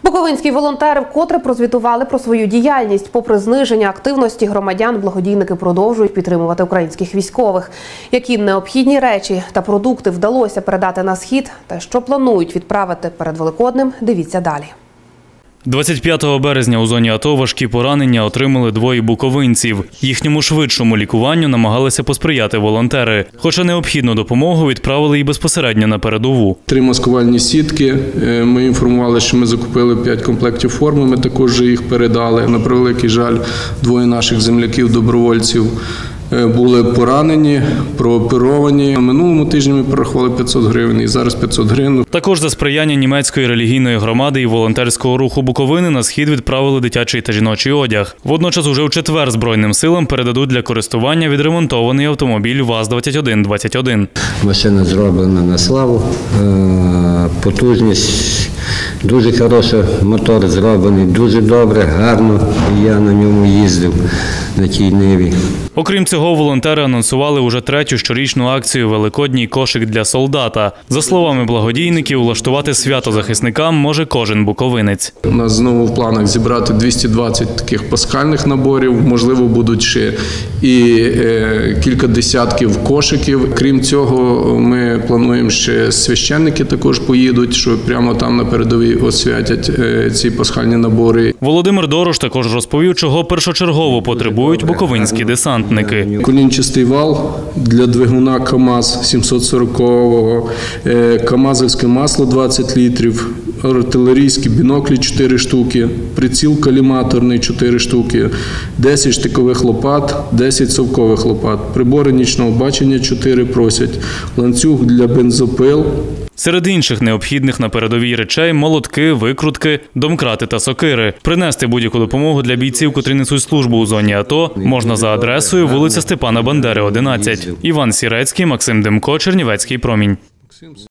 Буковинські волонтери вкотре прозвітували про свою діяльність. Попри зниження активності громадян, благодійники продовжують підтримувати українських військових. Які необхідні речі та продукти вдалося передати на схід та що планують відправити перед Великоднем, дивіться далі. 25 березня у зоні АТО важкі поранення отримали двоє буковинців. Їхньому швидшому лікуванню намагалися посприяти волонтери. Хоча необхідну допомогу відправили і безпосередньо на передову. 3 маскувальні сітки. Ми інформували, що ми закупили 5 комплектів форми, ми також їх передали. На превеликий жаль, 2 наших земляків-добровольців були поранені, прооперовані. На минулому тижні ми перерахували 500 гривень і зараз 500 гривень. Також за сприяння німецької релігійної громади і волонтерського руху Буковини на схід відправили дитячий та жіночий одяг. Водночас уже у четвер Збройним силам передадуть для користування відремонтований автомобіль ВАЗ-2121. Машина зроблена на славу, потужність дуже хороша, мотор зроблений дуже добре, гарно. Я на ньому їздив, на тій Ниві. Окрім цього, волонтери анонсували уже 3-ю щорічну акцію «Великодній кошик для солдата». За словами благодійників, влаштувати свято захисникам може кожен буковинець. У нас знову в планах зібрати 220 таких пасхальних наборів, можливо, будуть ще і кілька десятків кошиків. Крім цього, ми плануємо, ще священники також поїдуть, що прямо там на передовій освятять ці пасхальні набори. Володимир Дорош також розповів, чого першочергово потребують буковинські десантники. Колінчастий вал для двигуна КАМАЗ 740-го, камазовське масло 20 літрів, артилерійські біноклі 4 штуки, приціл коліматорний 4 штуки, 10 штикових лопат, 10 совкових лопат, прибори нічного бачення 4 просять, ланцюг для бензопил. Серед інших необхідних на передовій речей – молотки, викрутки, домкрати та сокири. Принести будь-яку допомогу для бійців, котрі несуть службу у зоні АТО, можна за адресою вулиця Степана Бандери, 11. Іван Сірецький, Максим Демко, Чернівецький промінь.